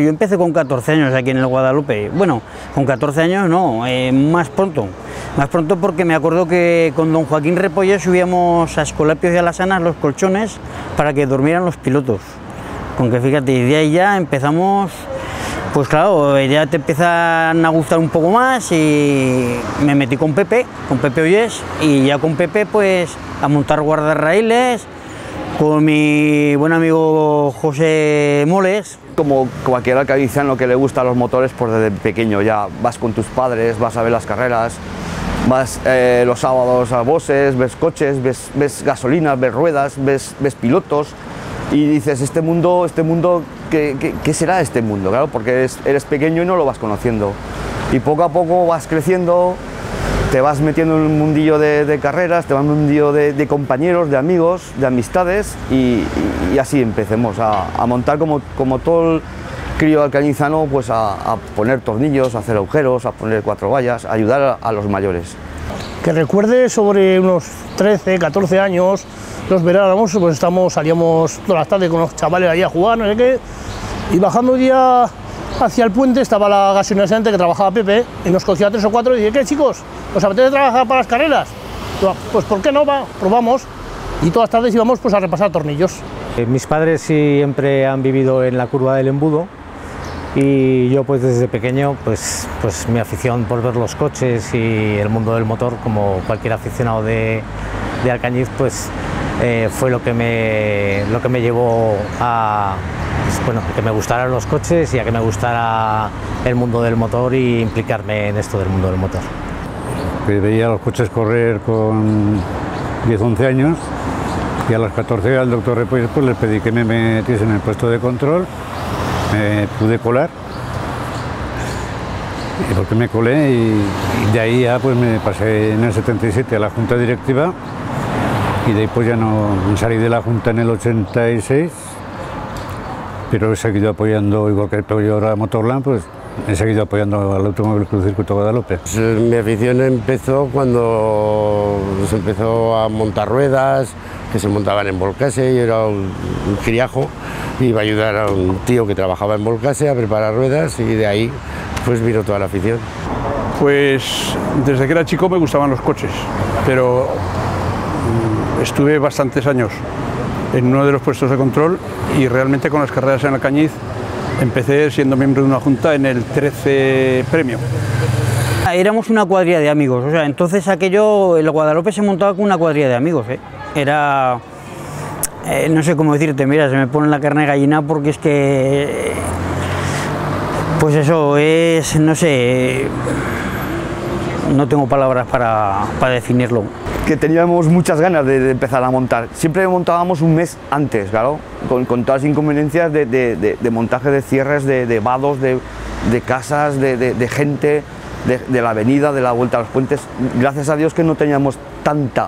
yo empecé con 14 años aquí en el Guadalupe. Bueno, con 14 años no, más pronto porque me acuerdo que con don Joaquín Repolle subíamos a Escolapios y a Las Anas los colchones para que durmieran los pilotos. Con que fíjate, de ahí ya empezamos, pues claro, ya te empiezan a gustar un poco más y me metí con Pepe Ollés, y ya con Pepe pues a montar guardarraíles, con mi buen amigo José Moles. Como cualquier alcalizano que le gustan los motores, pues desde pequeño ya vas con tus padres, vas a ver las carreras, vas los sábados a bosses, ves coches, ves gasolinas, ves ruedas, ves pilotos y dices, este mundo, ¿qué será este mundo? Claro, porque eres pequeño y no lo vas conociendo. Y poco a poco vas creciendo, te vas metiendo en un mundillo de carreras, te vas en un mundillo de compañeros, de amigos, de amistades y así empecemos a montar como todo el crío alcañizano, pues a poner tornillos, a hacer agujeros, a poner 4 vallas, a ayudar a los mayores. Que recuerde sobre unos 13, 14 años, los veranos, pues salíamos todas las tardes con los chavales allí a jugar, no sé qué, y bajando un día hacia el puente estaba la gasolinera que trabajaba Pepe y nos cogía 3 o 4 y dije, ¿qué chicos? ¿Os apetece trabajar para las carreras? Pues ¿por qué no? Va, probamos. Y todas las tardes íbamos pues a repasar tornillos. Mis padres siempre han vivido en la curva del embudo y yo pues desde pequeño pues mi afición por ver los coches y el mundo del motor, como cualquier aficionado de Alcañiz, pues fue lo que me llevó a que me gustaran los coches y a que me gustara el mundo del motor y implicarme en esto del mundo del motor. Veía los coches correr con 10-11 años y a los 14 al doctor Repolle pues les pedí que me metiese en el puesto de control, me pude colar y porque me colé y de ahí ya pues me pasé en el 77 a la junta directiva y de ahí pues ya no salí de la junta en el 86, pero he seguido apoyando, igual que apoyo ahora a Motorland, pues he seguido apoyando al Automóvil Club Circuito Guadalupe. Mi afición empezó cuando se empezó a montar ruedas, que se montaban en Volcase, yo era un criajo, iba a ayudar a un tío que trabajaba en Volcase a preparar ruedas y de ahí pues vino toda la afición. Pues desde que era chico me gustaban los coches, pero estuve bastantes años en uno de los puestos de control y realmente con las carreras en Alcañiz empecé siendo miembro de una junta en el 13 Premio. Éramos una cuadrilla de amigos, o sea, entonces el Guadalupe se montaba con una cuadrilla de amigos, Era, no sé cómo decirte, mira, se me pone la carne de gallina porque es que, pues eso, no sé, no tengo palabras para definirlo. Que teníamos muchas ganas de empezar a montar. Siempre montábamos un mes antes, claro, con todas las inconveniencias de montaje de cierres, de vados, de casas, de gente, de la avenida, de la vuelta a los puentes. Gracias a Dios que no teníamos tanta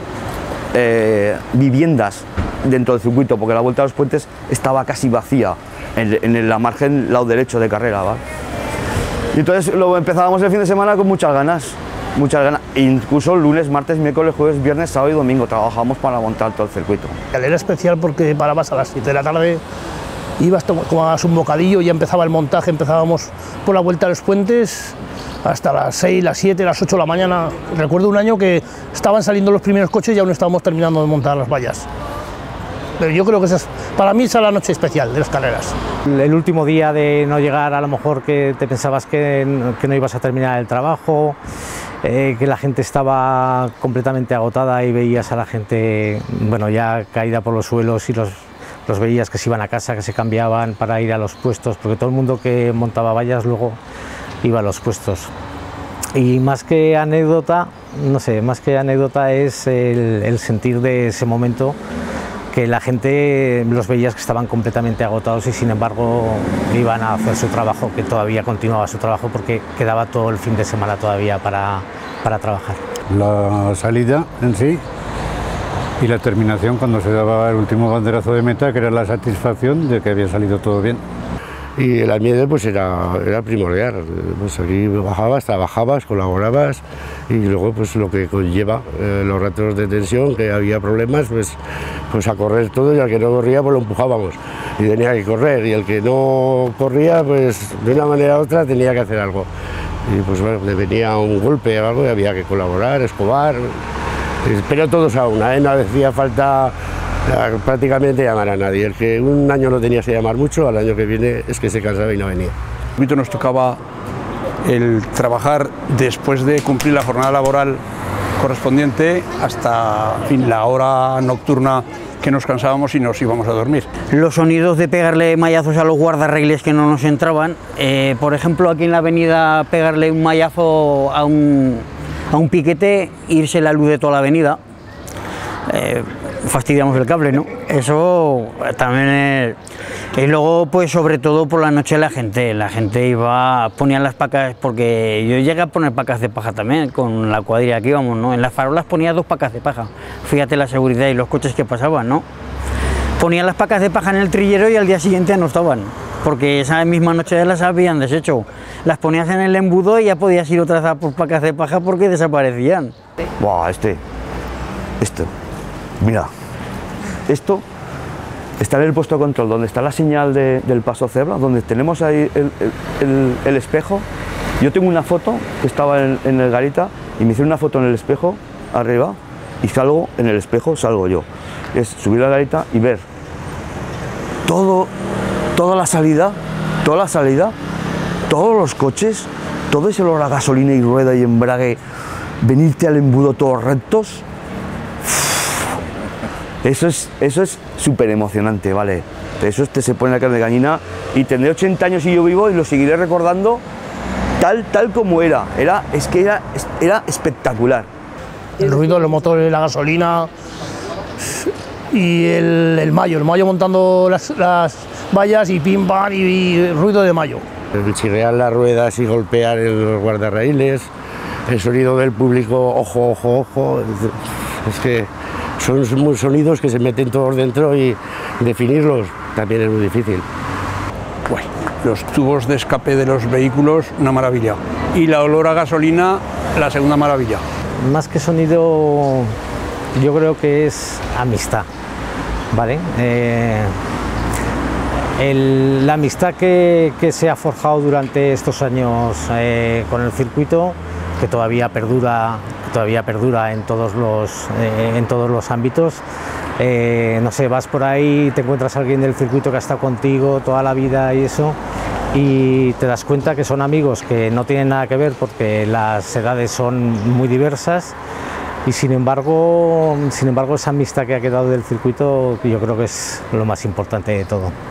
viviendas dentro del circuito, porque la vuelta a los puentes estaba casi vacía en la margen lado derecho de carrera, ¿vale? Y entonces lo empezábamos el fin de semana con muchas ganas. Incluso lunes, martes, miércoles, jueves, viernes, sábado y domingo trabajábamos para montar todo el circuito. Era especial porque parabas a las 7 de la tarde, ibas, tomabas un bocadillo y ya empezaba el montaje, empezábamos por la vuelta a los puentes hasta las 6, las 7, las 8 de la mañana. Recuerdo un año que estaban saliendo los primeros coches y aún estábamos terminando de montar las vallas. Pero yo creo que para mí esa es la noche especial de las carreras. El último día de no llegar, a lo mejor que te pensabas que no ibas a terminar el trabajo, que la gente estaba completamente agotada y veías a la gente, bueno, ya caída por los suelos y los veías que se iban a casa, que se cambiaban para ir a los puestos, porque todo el mundo que montaba vallas luego iba a los puestos. Y más que anécdota, no sé, más que anécdota es el sentir de ese momento, que la gente los veías que estaban completamente agotados y sin embargo iban a hacer su trabajo, que todavía continuaba su trabajo porque quedaba todo el fin de semana todavía para trabajar. La salida en sí y la terminación cuando se daba el último banderazo de meta, que era la satisfacción de que había salido todo bien. y el ambiente pues era primordial. Pues aquí bajabas, trabajabas, colaborabas y luego pues lo que conlleva los ratos de tensión, que había problemas, pues a correr todo, y al que no corría pues lo empujábamos y tenía que correr, y el que no corría pues de una manera u otra tenía que hacer algo. Y pues bueno, le venía un golpe o algo y había que colaborar, escobar, pero todos a una, no hacía falta prácticamente llamar a nadie. El que un año no tenías que llamar mucho, al año que viene es que se cansaba y no venía. Nos tocaba el trabajar después de cumplir la jornada laboral correspondiente hasta, en fin, la hora nocturna que nos cansábamos y nos íbamos a dormir. Los sonidos de pegarle mayazos a los guardarrailes que no nos entraban, por ejemplo aquí en la avenida pegarle un mayazo a un piquete, irse la luz de toda la avenida, fastidiamos el cable, ¿no? Eso también es... Y luego, pues sobre todo por la noche la gente ponía las pacas, porque yo llegué a poner pacas de paja también, con la cuadrilla que íbamos, ¿no? En las farolas ponía 2 pacas de paja, fíjate la seguridad y los coches que pasaban, ¿no? Ponían las pacas de paja en el trillero y al día siguiente no estaban, porque esa misma noche las habían deshecho. Las ponías en el embudo y ya podías ir otra vez por pacas de paja porque desaparecían. Buah, esto, mira, esto está en el puesto de control, donde está la señal del paso cebra, donde tenemos ahí el espejo. Yo tengo una foto que estaba en el garita y me hice una foto en el espejo arriba y salgo en el espejo, salgo yo. Es subir la garita y ver toda la salida, todos los coches, todo ese olor a gasolina y rueda y embrague, venirte al embudo todos rectos. Eso es súper emocionante, ¿vale? Eso se pone la carne de gallina, y tendré 80 años y yo vivo y lo seguiré recordando tal como era. Era espectacular. El ruido de los motores, la gasolina y el mayo montando las vallas y pim pam y ruido de mayo. El chirrear las ruedas y golpear los guardarraíles, el sonido del público, ojo, ojo, ojo, es que son sonidos que se meten todos dentro y definirlos también es muy difícil. Bueno, los tubos de escape de los vehículos, una maravilla. Y la olor a gasolina, la segunda maravilla. Más que sonido, yo creo que es amistad, ¿vale? La amistad que se ha forjado durante estos años con el circuito, que todavía perdura en todos los ámbitos. No sé, vas por ahí, te encuentras a alguien del circuito que ha estado contigo toda la vida y eso, y te das cuenta que son amigos que no tienen nada que ver porque las edades son muy diversas, y sin embargo esa amistad que ha quedado del circuito yo creo que es lo más importante de todo.